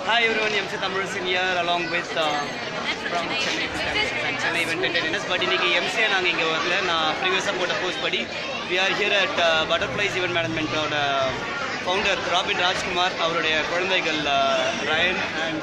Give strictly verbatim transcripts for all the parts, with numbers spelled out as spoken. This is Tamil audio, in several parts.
Hi everyone, M C Thamizharasan here along with uh, from Chennai and Chennai Event Manager. But in the M C and I am previous support post buddy. We are here at uh, Butterflies Event Management uh, founder Robin Rajkumar, our uh, Ryan and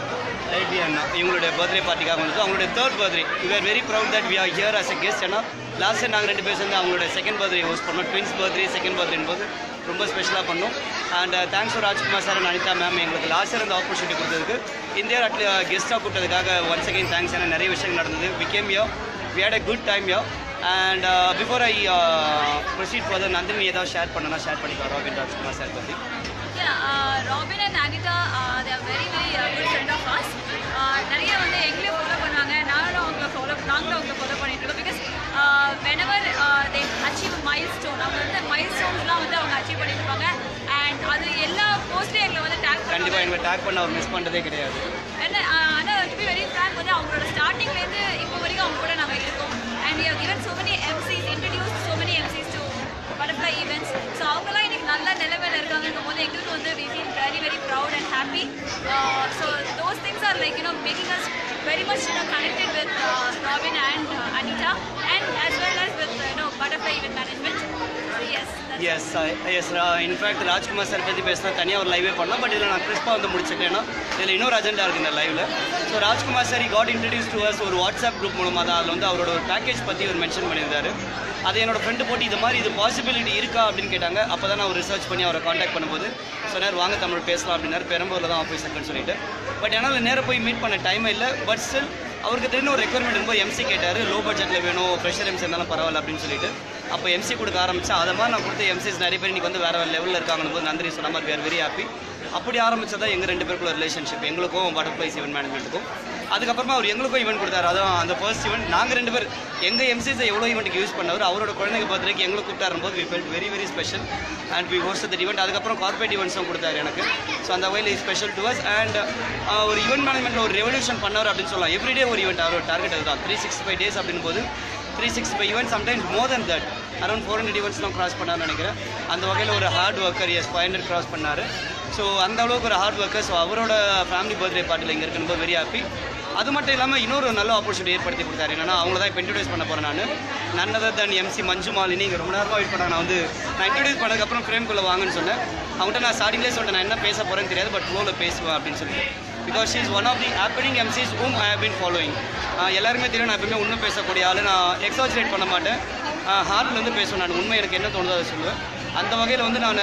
Lady and uh, birthday party. Our third birthday. We are very proud that we are here as a guest. Last year we had second birthday host, twins birthday, second birthday. ரொம்ப ஸ்பெஷலா பண்ணோம் and uh, thanks to Rajkumar sir and Anita ma'am எங்களுக்கு லாஸ்ட் இயர் அந்த ஆப்பர்ச்சுனிட்டி கொடுத்ததுக்கு இந்த இயர் அட் கெஸ்டா கூப்பிட்டதுக்காக once again thanks and நிறைய விஷயங்கள் நடந்தது we came here we had a good time here and uh, before I uh, proceed further Nandhini ஏதாவது ஷேர் பண்ணனா ஷேர் பண்ணிக்கலாம் Robin Rajkumar sir பத்தி yeah uh, Robin and Anita uh, they are very very uh, good friend of us uh, நிறைய வந்து எங்களை ஃபாலோ பண்ணுவாங்க நானும் அவங்களை ஃபாலோ நாங்களும் அவங்களை ஃபாலோ பண்ணிட்டு இருக்கோம் because uh, whenever uh, they achieve a milestone அவங்க வந்து milestonesலாம் வந்து அவங்க அச்சீவ் பண்ணிருப்பாங்க and அது எல்லா போஸ்ட்லயும் எங்களை வந்து டாக் பண்ணுவாங்க கண்டிப்பா எங்களை டாக் பண்ண அவர் மிஸ் பண்றதே கிடையாது and ஆனா to be very frank வந்து அவங்களோட ஸ்டார்டிங்ல இருந்து இப்போ வரைக்கும் அவங்க கூட நாம இருக்கோம் and we have given so many M Cs introduced so many M Cs to butterfly events so அவங்கலாம் இன்னைக்கு நல்ல நிலைமையில இருக்காங்கங்கும்போது எங்களுக்கு வந்து we feel very very proud and happy uh, so those things are like you know making us very much you know connected with uh, Robin and uh, Anita and as well as with uh, you know butterfly event management so yes yes I, yes uh, in fact Rajkumar sir பத்தி பேசினா தனியா ஒரு லைவே பண்ணலாம் பட் இதல நான் கிறிஸ்பா வந்து முடிச்சிட்டேன்னா இதல இன்னொரு அஜெண்டா இருக்கு இந்த லைவ்ல so Rajkumar sir he got introduced to us ஒரு வாட்ஸ்அப் குரூப் மூலமா தான் அதுல வந்து அவரோட ஒரு பேக்கேஜ் பத்தி அவர் மென்ஷன் பண்ணியிருந்தாரு அது என்னோட ஃப்ரெண்ட் போட்டு இது மாதிரி இது பாசிபிலிட்டி இருக்கா அப்படின்னு கேட்டாங்க அப்பதான் நான் ஒரு ரிசர்ச் பண்ணி அவரை காண்டாக்ட் பண்ணும்போது சொன்னார் வாங்க தமிழ் பேசலாம் அப்படின்னாரு பெரம்பூர்ல தான் ஆஃபீஸ் இருக்குன்னு சொல்லிட்டு பட் என்னால் நேராக போய் மீட் பண்ண டைம் இல்லை பட் ஸ்டில் அவருக்கு தெரிஞ்ச ஒரு ரெக்யர்மெண்ட் இருக்கும்போது எம்சி கேட்டார் லோ பட்ஜெட்டில் வேணும் ஃப்ரெஷர் எம்சி இருந்தாலும் பரவாயில்ல அப்படின்னு சொல்லிட்டு அப்போ எம்சி கொடுக்க ஆரம்பிச்சேன் அதை மாதிரி நான் கொடுத்த எம்சிஸ் நிறைய பேர் இன்றைக்கி வந்து வேறு வேறு லெவலில் இருக்காங்கன்னு போது நந்தினி சொன்ன மாதிரி வேறு வெரி ஹாப்பி அப்படி ஆரம்பிச்சதான் எங்கள் ரெண்டு பேருக்குள்ள ரிலேஷன்ஷிப் எங்களுக்கும் பட்டர்ஃப்ளைஸ் ஈவெண்ட் மேனேஜ்மெண்ட்டுக்கும் அதுக்கப்புறமா அவர் எங்களுக்கும் ஈவெண்ட் கொடுத்தாரு அதான் அந்த ஃபர்ஸ்ட் ஈவெண்ட் நாங்கள் ரெண்டு பேர் எங்கள் எம்சிஸை எவ்வளோ ஈவெண்ட்டுக்கு யூஸ் பண்ணவர் அவரோட குழந்தைங்க பர்த்டேக்கு எங்களுக்கு கூப்பிட்டாரும் போது we felt very very special and we host that event அதுக்கப்புறம் கார்பரேட் ஈவெண்ட்ஸும் கொடுத்தாரு எனக்கு ஸோ அந்த வகையில் is special to us and ஒரு ஈவெண்ட் மேனேஜ்மெண்ட்டில் ஒரு ரெவல்யூஷன் பண்ணவர் அப்படின்னு சொல்லலாம் எவ்ரிடே ஒரு ஈவெண்ட் அவர் டார்கெட் அதுதான் த்ரீ சிக்ஸ்டி ஃபைவ் டேஸ் அப்படின் போது three sixty five event sometimes more then that around four hundred ஈவெண்ட்ஸ்லாம் கிராஸ் பண்ணார்னு நினைக்கிறேன் அந்த வகையில் ஒரு hard worker yes five hundred cross பண்ணார் ஸோ அந்த அளவுக்கு ஒரு ஹார்ட் ஒர்க்கர் ஸோ அவரோட ஃபேமிலி பர்த்டே பார்ட்டியில் இங்கே இருக்கும்போது வெரி ஹாப்பி அது மட்டும் இல்லாமல் இன்னொரு நல்ல ஆப்பர்ச்சுனிட்டி ஏற்படுத்தி கொடுத்தாரு என்னன்னா அவங்க தான் இப்போ இன்ட்ரடியூஸ் பண்ண போகிறேன் நான் none other than MC Manju Malini இங்கே ரொம்ப நேரமாக வெயிட் பண்ணாங்க நான் வந்து நான் இன்ட்ரடியூஸ் பண்ணதுக்கப்புறம் ஃப்ரேம்குள்ளே வாங்கன்னு சொன்னேன் அவங்கள்ட்ட நான் ஸ்டார்டிங்லேயே சொன்னேன் நான் என்ன பேச போகிறேன்னு தெரியாது பட் ஃப்ளோவில் பேசுவேன் அப்படின்னு சொல்லிட்டு because she is one of the happening MCs whom I have been following எல்லாருமே தெரியும் நான் எப்பவுமே உண்மை பேசக்கூடிய ஆள் நான் எக்ஸாஜரேட் பண்ண மாட்டேன் ஹார்ட்லேருந்து பேசுவேன் நான் உண்மை எனக்கு என்ன தோணுதோ அதை சொல்லுவேன் அந்த வகையில் வந்து நான்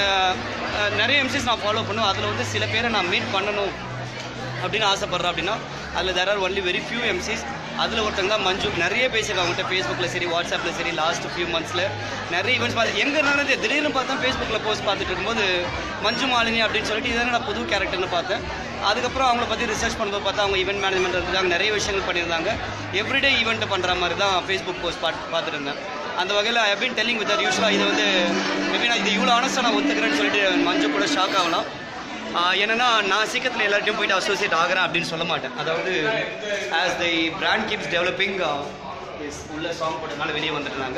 நிறைய எம்சிஸ் நான் ஃபாலோ பண்ணுவேன் அதில் வந்து சில பேரை நான் மீட் பண்ணணும் அப்படின்னு ஆசைப்பட்றேன் அப்படின்னா அதில் there are only very few MCs அதில் ஒருத்தங்க தான் மஞ்சு நிறைய பேசியிருக்காங்க அவங்கள்ட்ட ஃபேஸ்புக்கில் சரி வாட்ஸ்அப்பில் சரி லாஸ்ட் ஃபியூ மந்த்ஸில் நிறைய ஈவெண்ட்ஸ் பார்த்து எங்கே நடந்தது திடீர்னு பார்த்தா ஃபேஸ்புக்கில் போஸ்ட் பார்த்துட்டு இருக்கும்போது மஞ்சு மாலினி அப்படின்னு சொல்லிட்டு இதான நான் புது கேரக்டர்னு பார்த்தேன் அதுக்கப்புறம் அவங்கள பற்றி ரிசர்ச் பண்ணும்போது பார்த்தா அவங்க ஈவெண்ட் மேனேஜ்மெண்ட் இருக்காங்க நிறைய விஷயங்கள் பண்ணியிருந்தாங்க எவ்ரிடே ஈவெண்ட் பண்ணுற மாதிரி தான் ஃபேஸ்புக் போஸ்ட் பார்த்து பார்த்துட்டு இருந்தேன் அந்த வகையில் I been telling with that யூஸ்வலாக இது வந்து மேபி நான் இது இவ்வளோ ஆனஸ்ட்டாக நான் ஒத்துக்கிறேன்னு சொல்லிட்டு மஞ்சு கூட ஷாக் ஆகலாம் என்னன்னா நான் சீக்கிரத்தில் எல்லார்ட்டையும் போயிட்டு அசோசியேட் ஆகிறேன் அப்படின்னு சொல்ல மாட்டேன் அதாவது as the brand keeps developing உள்ள சாங் போட்டதுனால வெளியே வந்துட்டுனாங்க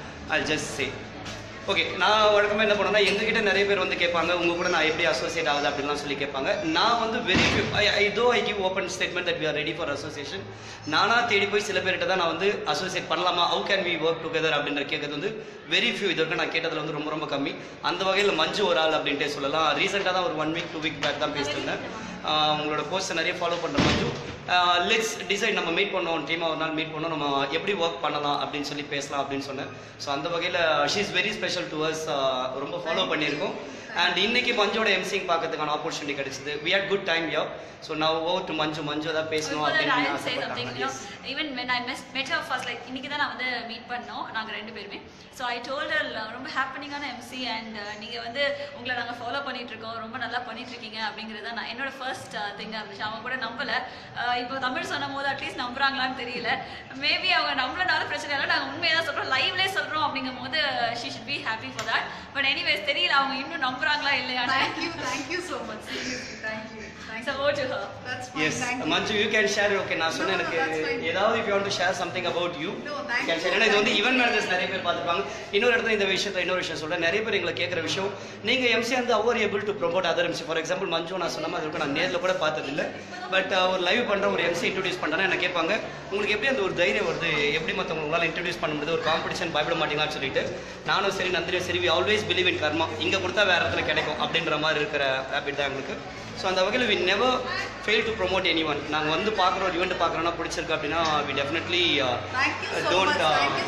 ஐ ஜஸ்ட் சே ஓகே நான் வழக்கமாக என்ன பண்ணேன்னா எங்ககிட்ட நிறைய பேர் வந்து கேட்பாங்க உங்கள் கூட நான் எப்படி அசோசியேட் ஆகுது அப்படின்லாம் சொல்லி கேட்பாங்க நான் வந்து very I though I give open statement that we are ready for association நானாக தேடி போய் சில பேர்கிட்ட தான் நான் வந்து அசோசியேட் பண்ணலாமா how can we work together அப்படின்ற கேட்கறது வந்து வெரி ஃபியூ இது வரைக்கும் நான் கேட்டதில் வந்து ரொம்ப ரொம்ப கம்மி அந்த வகையில் மஞ்சு ஒரு ஆள் அப்படின்ட்டே சொல்லலாம் ரீசெண்டாக தான் ஒரு one week two week back தான் பேசிட்டு இருந்தேன் உங்களோட போஸ்ட்டை நிறைய ஃபாலோ பண்ணுற மஞ்சு லெட்ஸ் டிசைட் நம்ம மீட் பண்ணோம் டீமாக ஒரு நாள் மீட் பண்ணோம் நம்ம எப்படி ஒர்க் பண்ணலாம் அப்படின்னு சொல்லி பேசலாம் அப்படின்னு சொன்னேன் ஸோ அந்த வகையில் she is very special to us ரொம்ப ஃபாலோ பண்ணியிருக்கோம் அண்ட் இன்னைக்கு மஞ்சோட எம்சிங் பார்க்கறதுக்கான ஆப்பர்ச்சுனிட்டி கிடைச்சது we had good time yo so நான் ஓவர் டு மஞ்சு மஞ்சு தான் பேசணும் அப்படின்னு even when I met her first like இன்னைக்கு தான் நான் வந்து மீட் பண்ணோம் நாங்கள் ரெண்டு பேருமே ஸோ ஐ டோல்ட் ஹர் ரொம்ப ஹேப்பனிங்கான எம்சி அண்ட் நீங்கள் வந்து உங்களை நாங்கள் ஃபாலோ பண்ணிட்டு இருக்கோம் ரொம்ப நல்லா பண்ணிட்டு இருக்கீங்க அப்படிங்கிறது தான் நான் என்னோட ஃபர்ஸ்ட் திங்காக இருந்துச்சு அவங்க கூட நம்பலை இப்போ தமிழ் சொன்னும் போது அட்லீஸ்ட் நம்புறாங்களான்னு தெரியல மேபி அவங்க நம்பலனாலும் பிரச்சனை இல்லை நாங்கள் உண்மையாக தான் சொல்கிறோம் லைவ்லேயே சொல்கிறோம் அப்படிங்கும் போது she should be happy for that but anyways தெரியல அவங்க இன்னும் நம்புறாங்களா இல்லையா? Thank you, thank you so much. Seriously, thank you. Thank So over to her. That's fine. Yes, Thank you. Manju, you can share. Okay, நான் சொன்னேன் No, no, எனக்கு that's fine. ஏதாவது if you want to share something about you. No, thank you can you. share. ஏன்னா இது வந்து ஈவென்ட் மேனேஜர்ஸ் நிறைய பேர் பார்த்துப்பாங்க. இன்னொரு இடத்துல இந்த விஷயத்தை இன்னொரு விஷயம் சொல்றேன். நிறைய பேர் எங்களை கேட்குற விஷயம், நீங்க எம்சி வந்து our able to promote other MC. For example Manju நான் சொன்ன மாதிரி நான் நேரில் கூட பார்த்தது இல்லை. பட் ஒரு லைவ் பண்ற ஒரு எம்சி இன்ட்ரோடியூஸ் பண்றேன்னா என்ன கேட்பாங்க, உங்களுக்கு எப்படி அந்த ஒரு தைரியம் வருது, எப்படி மற்றவங்களால இன்ட்ரோடியூஸ் பண்ண முடியுது, ஒரு காம்படிஷன் பயப்பட மாட்டீங்களான்னு சொல்லிட்டு நானும் சரி நந்தினியும் சரி we always believe in karma. இங்கே கொடுத்தா வேற இடத்துல கிடைக்கும் அப்படின்ற மாதிரி இருக்கிற ஹேபிட் தான் எங்களுக்கு. ஸோ அந்த வகையில் we never fail to promote any one. நாங்கள் வந்து பார்க்குறோம் ஒரு ஈவெண்ட் பார்க்குறோன்னா பிடிச்சிருக்கு அப்படின்னா we definitely don't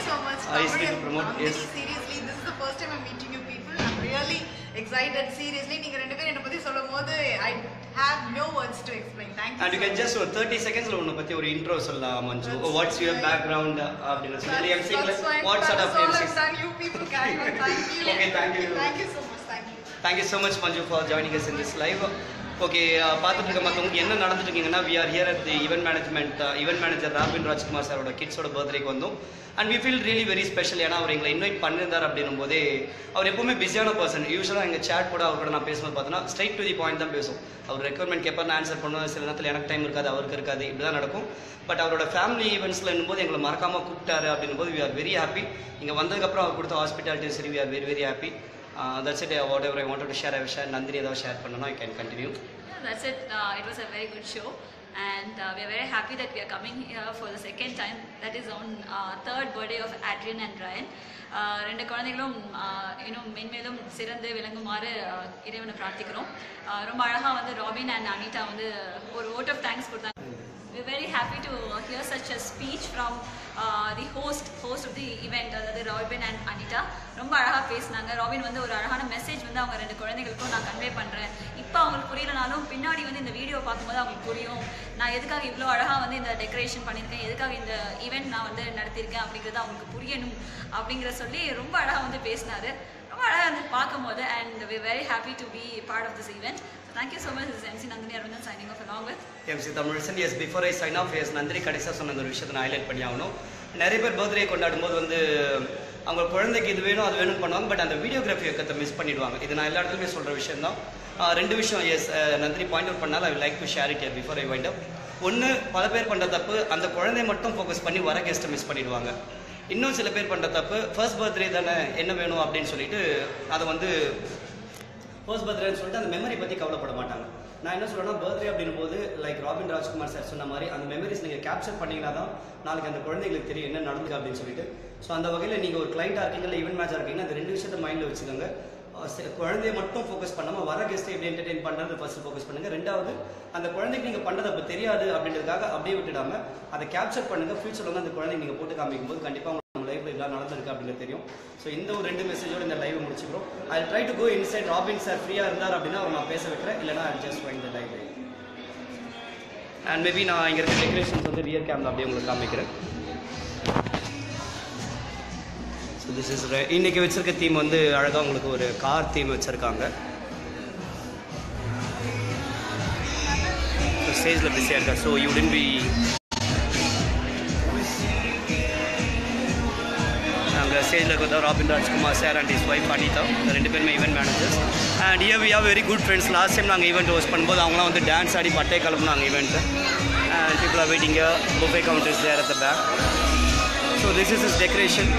easily to promote. Yes Seriously, this is the first time I'm meeting you people. I'm really excited. Seriously, நீங்க ரெண்டு பேரும் என்ன பத்தி சொல்லும்போது I have no words to explain. Thank you. And you can just ஒரு thirty seconds ல உன்னை பத்தி ஒரு இன்ட்ரோ சொல்லலாம் மஞ்சு. What's your background அப்படின்னு சொல்லி MC what sort of M Cs? You people carry on. Thank you. Okay, thank you. Thank you so much. Thank you. Thank you so much Manju for joining us in this live. Okay, பார்த்துட்டு இருக்க மற்றவங்களுக்கு என்ன நடந்துட்டு இருக்கீங்கன்னா we are here at the event management event manager Robin Rajkumar சாரோட கிட்ஸோட பர்த்டேக்கு வந்தோம். And we feel really very special. ஏன்னா அவர் எங்களை இன்வைட் பண்ணியிருந்தார் அப்படின்னும் போதே அவர் எப்பவுமே பிஸியான பர்சன். யூஸ்வலாக எங்கள் சேட் கூட அவர் கூட நான் பேசும்போது பார்த்தோன்னா ஸ்ட்ரைட் டு தி பாயிண்ட் தான் பேசும். அவர் ரெக்யர்மெண்ட் கேட்பார், நான் ஆன்சர் பண்ணுவேன். சில நேரத்தில் எனக்கு டைம் இருக்காது, அவருக்கு இருக்காது, இப்படி தான் நடக்கும். பட் அவரோட ஃபேமிலி ஈவெண்ட்ஸில் என்னும்போது எங்களை மறக்காமல் கூப்பிட்டாரு அப்படின்னும் போது வி ஆர் வெரி ஹாப்பி. இங்கே வந்ததுக்கப்புறம் அவர் கொடுத்த ஹாஸ்பிட்டாலிட்டி சரி we are very very happy. That's it. Whatever I wanted to share I share. Nandhini ஏதாவது ஷேர் பண்ணணும், I can continue. That's it. Uh, it was a very good show, and uh, we are very happy that we are coming here for the second time. That is on uh, third birthday of Adrian and Ryan. ரெண்டு குழந்தைகளும் இன்னும் மென்மேலும் சிறந்து விளங்குமாறு இறைவனை பிரார்த்திக்கிறோம். ரொம்ப அழகாக வந்து ராபின் அண்ட் அனிதா வந்து ஒரு vote of thanks கொடுத்தாங்க. We are very happy to hear such a speech from uh, the host host of the event, அதாவது ராபின் அண்ட் அனிதா. ரொம்ப அழகாக பேசினாங்க. ராபின் வந்து ஒரு அழகான மெசேஜ் வந்து அவங்க ரெண்டு குழந்தைகளுக்கும் நான் கன்வே பண்ணுறேன். இப்போ அவங்களுக்கு புரியலனாலும் பின்னாடி வந்து இந்த வீடியோ பார்க்கும்போது அவங்களுக்கு புரியும் நான் எதுக்காக இவ்வளோ அழகாக வந்து இந்த டெக்கரேஷன் பண்ணியிருக்கேன், எதுக்காக இந்த ஈவெண்ட் நான் வந்து நடத்தியிருக்கேன் அப்படிங்கிறது அவங்களுக்கு புரியணும் அப்படிங்கிற சொல்லி ரொம்ப அழகாக வந்து பேசினார். ரொம்ப அழகாக வந்து பார்க்கும்போது and we very happy to be part of this event. Thank you so much. This is M C Nandhini Aravindan signing off along with M C Thamizharasan. Yes, before I sign off, yes, Nandhini கடைசியாக சொன்ன ஒரு விஷயத்தை நான் ஹைலைட் பண்ணி ஆகணும். நிறைய பேர் பர்த்டே கொண்டாடும் போது வந்து அவங்க குழந்தைக்கு இது வேணும் அது வேணும்னு பண்ணுவாங்க. பட் அந்த வீடியோகிராஃபி இயக்கத்தை மிஸ் பண்ணிடுவாங்க. இது நான் எல்லா இடத்துலையுமே சொல்கிற விஷயம் தான். ரெண்டு விஷயம் எஸ் நந்தினி பாயிண்ட் அவுட் பண்ணால் I will like to share it before I wind up. ஒன்று, பல பேர் பண்ணுற தப்பு அந்த குழந்தைய மட்டும் ஃபோக்கஸ் பண்ணி வர கெஸ்ட்டை மிஸ் பண்ணிடுவாங்க. இன்னும் சில பேர் பண்ணுற தப்பு ஃபர்ஸ்ட் பர்த்டே தானே என்ன வேணும் அப்படின்னு சொல்லிட்டு அதை வந்து ஃபர்ஸ்ட் பர்த்டேன்னு சொல்லிட்டு அந்த மெமரி பற்றி கவலைப்பட மாட்டாங்க. நான் என்ன சொல்கிறேன்னா பர்த்டே அப்படின் போது லைக் ராபின் ராஜ்குமார் சார் சொன்ன மாதிரி அந்த மெமரிஸ் நீங்கள் கேப்சர் பண்ணிங்கன்னா தான் நாளைக்கு அந்த குழந்தைங்களுக்கு தெரியும் என்ன நடந்துக்கு அப்படின்னு சொல்லிட்டு. ஸோ அந்த வகையில் நீங்கள் ஒரு கிளைண்ட்டாக இருக்கீங்க இல்லை ஈவென்ட் மேனேஜராக இருக்கீங்கன்னா அந்த ரெண்டு விஷயத்தை மைண்டில் வச்சுக்கோங்க. குழந்தைய மட்டும் ஃபோக்கஸ் பண்ணாமல் வர கெஸ்ட்டை எப்படி என்டர்டெயின் பண்ணுறது ஃபர்ஸ்ட் ஃபோக்கஸ் பண்ணுங்கள். ரெண்டாவது அந்த குழந்தைக்கு நீங்கள் பண்ணுறது அப்போ தெரியாது அப்படின்றதுக்காக அப்படியே விட்டுடாமல் அதை கேப்சர் பண்ணுங்கள். ஃபியூச்சரில் வந்து அந்த குழந்தைங்க நீங்கள் போட்டு காமிக்கும் போது கண்டிப்பாக நம்ம லைஃப்பில் எல்லாம் நடந்திருக்கு அப்படிங்கிறது தெரியும். ஸோ இந்த ஒரு ரெண்டு மெசேஜோடு இந்த லைவ் முடிச்சுக்கிறோம். I try to go inside. Robin sir ஃப்ரீயாக இருந்தார் அப்படின்னா அவர் நான் பேச வைக்கிறேன், இல்லைனா I just find the live. And maybe நான் இங்கே இருக்க டெக்கரேஷன்ஸ் வந்து ரியர் கேமில் அப்படியே உங்களுக்கு காமிக்கிறேன். ஸோ திஸ் இஸ் இன்றைக்கி வச்சுருக்க தீம் வந்து அழகாக உங்களுக்கு ஒரு கார் தீம் வச்சுருக்காங்க. ஸ்டேஜில் பிஸியாக இருக்கா. ஸோ யூ டென்ட் பி நாங்கள் ஸ்டேஜில் இருக்கிறதா Robin Rajkumar sir and is wife Anitha, ரெண்டு பேருமே event managers. And year we have very good friends. Last time நாங்கள் ஈவெண்ட் ஹோஸ்ட் பண்ணும்போது அவங்களாம் வந்து டான்ஸ் ஆடி பட்டை கிளம்புனாங்க event. And people are waiting buffet counter is there at the back. So this is is decoration.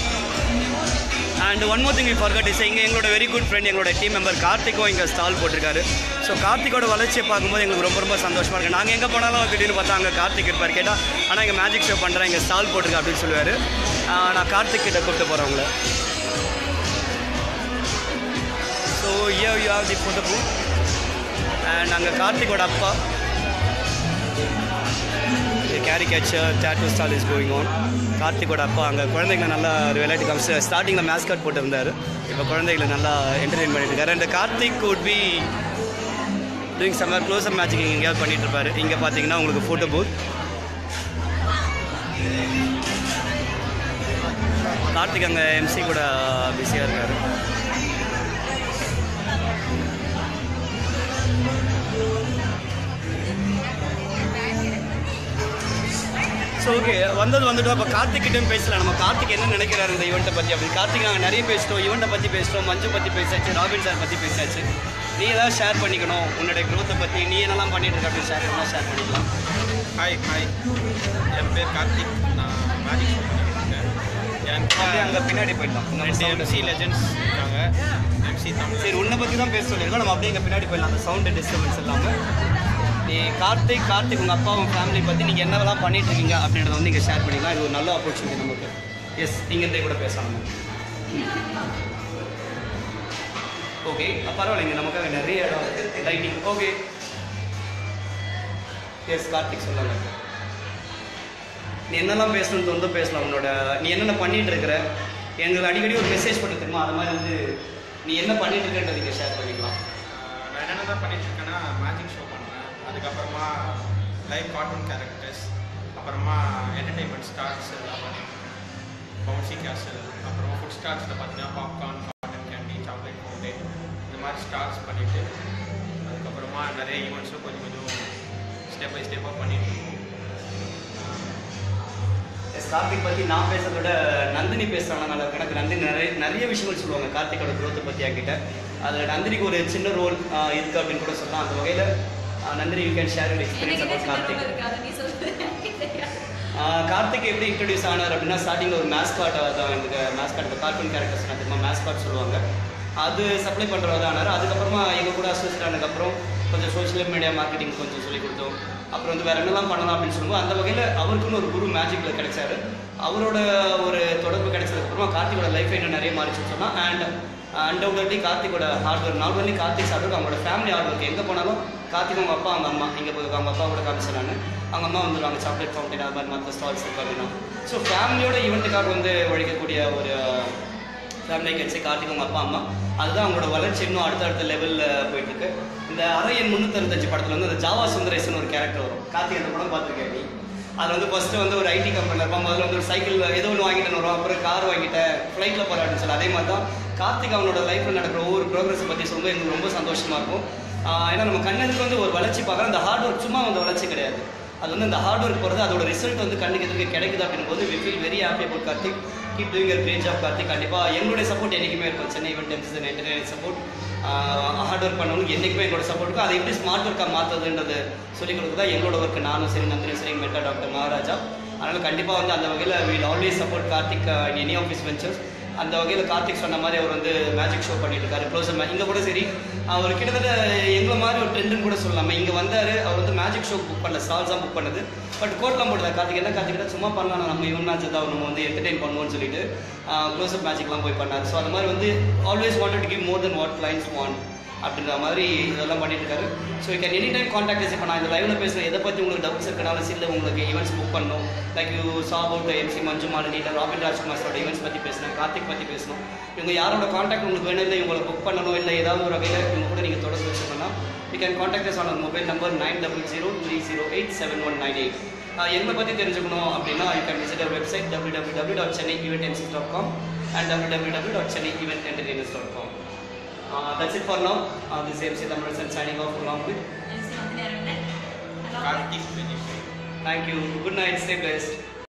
And one more thing we forgot is இங்கே எங்களோட வெரி குட் ஃப்ரெண்ட் எங்களோட டீம் மெம்பர் கார்த்திக்கும் இங்கே ஸ்டால் போட்டிருக்காரு. ஸோ கார்த்திக்கோட வளர்ச்சியை பார்க்கும்போது எங்களுக்கு ரொம்ப ரொம்ப சந்தோஷமாக இருக்குது. நாங்கள் எங்கே போனாலும் திடீர்னு பார்த்தா அங்கே கார்த்திக் இருப்பார். கேட்டால் ஆனால் இங்கே மேஜிக் ஷோ பண்ணுறேன் இங்கே ஸ்டால் போட்டிருக்கேன் அப்படின்னு சொல்லுவார். நான் கார்த்திக் கிட்ட கூப்பிட்டு போகிறவங்கள. So you you have the photo booth. And அங்கே கார்த்திக்கோட அப்பா caricature tattoo stall is going on. கார்த்திக்கோட அப்பா அங்கே குழந்தைங்களை நல்லா ஒரு விளையாட்டு காமிச்சு ஸ்டார்டிங்கில் மேஸ்கார்ட் போட்டிருந்தார். இப்போ குழந்தைகளை நல்லா என்டர்டெயின் பண்ணிட்டு இருக்காரு. And Karthik would be doing somewhere close up matching எங்கேயாவது பண்ணிட்டு இருப்பாரு. இங்கே பார்த்தீங்கன்னா உங்களுக்கு ஃபோட்டோ பூத். கார்த்திக் அங்கே எம்சி கூட பிஸியாக இருக்கார். ஸோ ஸோ ஓகே வந்தது வந்துட்டோம். இப்போ கார்த்திக் கிட்டேயும் பேசலாம். நம்ம கார்த்திக் என்ன நினைக்கிறாரு இந்த ஈவெண்ட்டை பற்றி அப்படி. கார்த்திக் நாங்கள் நிறைய பேசிட்டோம், ஈவெண்ட்டை பற்றி பேசிட்டோம், மஞ்சு பற்றி பேசாச்சு, ராபின் சார் பற்றி பேசாச்சு. நீ ஏதாவது ஷேர் பண்ணிக்கணும் உன்னுடைய க்ரோத்தை பற்றி, நீ என்னெல்லாம் பண்ணிட்டு இருக்க அப்படின்னு ஷேர் பண்ணால் ஷேர் பண்ணிக்கலாம். ஹாய் ஹாய் என் பேர் கார்த்திக். நான் மேஜிக் ஷோ பண்ணிட்டுருக்கேன். அப்படியே அங்கே பின்னாடி போயிடலாம். ரெண்டு எம்சி லெஜெண்ட்ஸ் இருக்காங்க. எம்சி தமிழ். சரி, உன்னை பற்றி தான் பேச சொல்லியிருக்கோம். நம்ம அப்படியே இங்கே பின்னாடி போயிடலாம், அந்த சவுண்டு டிஸ்டர்பன்ஸ் இல்லாமல். நீ கார்த்திக் கார்த்திக் உங்கள் அப்பா உங்கள் ஃபேமிலி பற்றி நீங்கள் என்னவெல்லாம் பண்ணிட்டு இருக்கீங்க அப்படின்றத வந்து இங்கே ஷேர் பண்ணிக்கலாம். இது ஒரு நல்ல ஆப்பர்ச்சுனிட்டி நமக்கு. எஸ், நீங்கள் கூட பேசலாம். ஓகே, பரவாயில்லைங்க, நமக்காக நிறைய இடம் இருக்குது. Lighting okay. எஸ் கார்த்திக் சொல்லுங்க. நீ என்னெல்லாம் பேசணும்னு வந்து பேசலாம். உன்னோட நீ என்னென்ன பண்ணிகிட்டு இருக்கிற, எங்களுக்கு அடிக்கடி ஒரு மெசேஜ் பண்ணி தெரியுமா, அது மாதிரி வந்து நீ என்ன பண்ணிட்டு இருக்கேன்றதை நீங்கள் ஷேர் பண்ணிக்கலாம். நான் என்னென்ன தான் பண்ணிட்டு இருக்கேன்னா மேஜிக் ஷோ பண்ணுவேன், அதுக்கப்புறமா லைவ் கார்ட்டூன் கேரக்டர்ஸ், அப்புறமா என்டர்டெயின்மெண்ட் ஸ்டார்ஸ் எல்லாம் பண்ணிட்டு பவுன்சி கேசல், அப்புறமா ஃபுட் ஸ்டார்ஸில் பார்த்தீங்கன்னா popcorn, cotton candy, chocolate fountain இந்த மாதிரி ஸ்டார்ஸ் பண்ணிவிட்டு அதுக்கப்புறமா நிறைய ஈவெண்ட்ஸும் கொஞ்சம் கொஞ்சம் ஸ்டெப் பை ஸ்டெப்பாக பண்ணிட்டு இருக்கோம். எஸ், கார்த்திக் பற்றி நான் பேசுறத விட நந்தினி பேசுகிறாங்க நல்லா இருக்கு. எனக்கு நந்தினி நிறைய நிறைய விஷயங்கள் சொல்லுவாங்க கார்த்திகோட க்ரோத்தை பற்றி என்கிட்ட. அதில் நந்தினிக்கு ஒரு சின்ன ரோல் இருக்குது அப்படின்னு கூட சொல்லலாம். அந்த வகையில் Nandhini you can share your experience about Karthik. Karthik எப்படி இன்ட்ரடியூஸ் ஆனார் அப்படின்னா, ஸ்டார்டிங்கில் ஒரு மேஸ்காட் தான் எனக்கு மேஸ்காட் கார்ட்டூன் கேரக்டர்ஸ் நான் தெரியுமா மேஸ்காட் சொல்லுவாங்க, அது சப்ளை பண்ணுறதா தான் ஆனார். அதுக்கப்புறமா எங்கள் கூட அசோசியேட் ஆனதுக்கப்புறம் கொஞ்சம் சோஷியல் மீடியா மார்க்கெட்டிங் கொஞ்சம் சொல்லிக் கொடுத்தோம். அப்புறம் வந்து வேறு என்னெல்லாம் பண்ணலாம் அப்படின்னு சொல்லுவோம். அந்த வகையில் அவருக்குன்னு ஒரு குரு மேஜிக்கில் கிடைச்சாரு. அவரோட ஒரு தொடர்பு கிடைச்சதுக்கப்புறமா கார்த்திகோட லைஃப் இன்னும் நிறைய மாறிச்சுன்னு சொன்னால். அண்ட் அன்டவுட்லி கார்த்திகோட hard work, not only Karthik hard work, அவங்களோட ஃபேமிலி ஹார்ட் ஒர்க். எங்கே போனாலும் கார்த்திக் அவங்க அப்பா அவங்க அம்மா இங்கே போய் அவங்க அப்பா கூட காமிச்சேன் நான். அவங்க அம்மா வந்துடுவாங்க, சாக்லேட் ஃபவுண்டைன் அது மாதிரி மற்ற ஸ்டால்ஸ் இருக்கு அப்படின்னா. ஸோ ஃபேமிலியோட ஈவெண்ட்டுக்காக வந்து உழைக்கக்கூடிய ஒரு ஃபேமிலி கட்சி கார்த்திக் அவங்க அப்பா அம்மா. அதுதான் அவங்களோட வளர்ச்சி இன்னும் அடுத்த அடுத்த லெவலில் போயிட்டுருக்கு. இந்த அரையன் முந்நூற்றி அறுபத்தஞ்சு படத்தில் வந்து அந்த ஜாவா சுந்தரேசன் ஒரு கேரக்டர் வரும். கார்த்திக் அந்த படம் பார்த்துருக்கேன் நீ. அது வந்து ஃபஸ்ட்டு வந்து ஒரு ஐடி கம்பெனியில் இருப்பான். முதல்ல வந்து ஒரு சைக்கிள் ஏதோ ஒன்று வாங்கிட்டு வரும், அப்புறம் கார் வாங்கிட்டேன், ஃப்ளைட்டில் போராட்டம் சொல்லி. அதே மாதிரி தான் கார்த்திக் அவனோட லைஃப்பில் நடக்கிற ஒவ்வொரு ப்ரோக்ரஸை பற்றி சொல்லும்போது எங்களுக்கு ரொம்ப சந்தோஷமாக இருக்கும். ஏன்னா நம்ம கண்ணுக்கு வந்து ஒரு வளர்ச்சி பார்க்குறோம். அந்த ஹார்ட் ஒர்க் சும்மா அந்த வளர்ச்சி கிடையாது, அது வந்து அந்த ஹார்ட் ஒர்க் போகிறது அதோட ரிசல்ட் வந்து கண்ணுக்கு எதுக்கு கிடைக்குது அப்படின் போது we feel very happy about Karthik. Keep doing a great job Karthik. கண்டிப்பாக எங்களுடைய சப்போர்ட் என்றைக்குமே இருக்கும். Chennai event MCs and entertainment support, hard work பண்ணவங்களுக்கு என்றைக்குமே எங்களோட சப்போர்ட் இருக்கும். அதை எப்படி ஸ்மார்ட் ஒர்க்காக மாற்றுறதுன்றது சொல்லிக் கொடுக்குறதா எங்களோட ஒர்க். நானும் சரி, நந்தினியும் சரி, மெட்டா டாக்டர் மகாராஜா. அதனால் கண்டிப்பாக வந்து அந்த வகையில் will always support Karthik in any of his ventures. அந்த வகையில் கார்த்திக் சொன்ன மாதிரி அவர் வந்து மேஜிக் ஷோ பண்ணிட்டு இருக்காரு. க்ளோஸர் இங்கே கூட சரி, அவர் கிட்டத்தட்ட எங்களை மாதிரி ஒரு ட்ரெண்டுன்னு கூட சொல்லலாமா. இங்கே வந்தார், அவர் வந்து மேஜிக் ஷோ புக் பண்ணல, ஸ்டால்ஸ் தான் புக் பண்ணது. பட் கோட்லாம் போட்டுதான் கார்த்திக் என்ன கார்த்திக்கிட்ட சும்மா பண்ணலாம், நம்ம இவன் மேட்ச் தான் நம்ம வந்து என்டர்டெயின் பண்ணுவோம்னு சொல்லிட்டு க்ளோஸ்அப் மேஜிக்லாம் போய் பண்ணார். ஸோ அந்த மாதிரி வந்து always wanted to give more then what clients want அப்படின்ற மாதிரி இதெல்லாம் பண்ணிட்டு இருக்காரு. So you can any time contact us. இப்போ நான் இந்த லைவ்ல பேசுகிறேன், எதை பற்றி உங்களுக்கு டவுட்ஸ் இருக்கனால இல்லை உங்களுக்கு ஈவெண்ட்ஸ் புக் பண்ணணும், like you saw about MC Manju Malini இல்லை ராபின் ராஜ்குமார் சாரோட ஈவெண்ட்ஸ் பற்றி பேசணும், கார்த்திக் பற்றி பேசணும், இவங்க யாரோட கான்டாக்ட் உங்களுக்கு வேணும், இல்லை இவங்களை புக் பண்ணணும், இல்லை ஏதாவது ஒரு வகையில் இவங்க கூட நீங்கள் தொடர்பு வச்சுக்கணும். You can contact us on our mobile number nine double zero three zero eight seven one nine eight. எங்களை பற்றி தெரிஞ்சுக்கணும் அப்படின்னா you can visit our website W W W dot Chennai event MCs dot com and W W W dot Chennai event entertainers dot com. Uh, that's it for now. Uh, this is M C Thamizharasan signing off along with M C Manju Malini. Kartik. Thank you. Good night. Stay blessed.